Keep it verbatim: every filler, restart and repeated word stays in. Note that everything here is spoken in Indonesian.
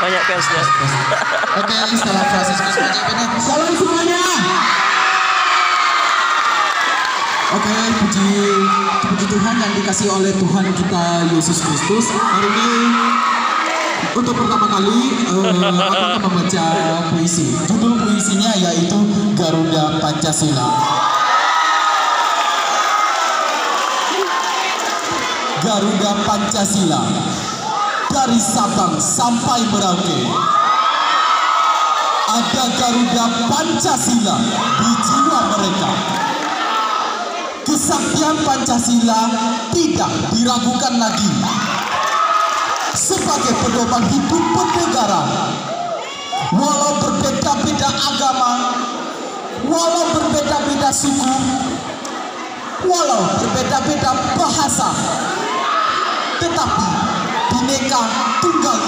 Banyak fansnya. Oke, setelah Fransiskus mengucapkan salam semuanya. Oke, puji puji Tuhan yang dikasih oleh Tuhan kita Yesus Kristus. Hari ini untuk pertama kali uh, aku akan membaca puisi. Judul puisinya yaitu Garuda Pancasila. Garuda Pancasila, dari Sabang sampai Merauke, ada Garuda Pancasila di jiwa mereka. Kesaktian Pancasila tidak diragukan lagi sebagai pedoman hidup bernegara. Walau berbeda-beda agama, walau berbeda-beda suku, walau berbeda-beda bahasa, tetapi Bhinneka Tunggal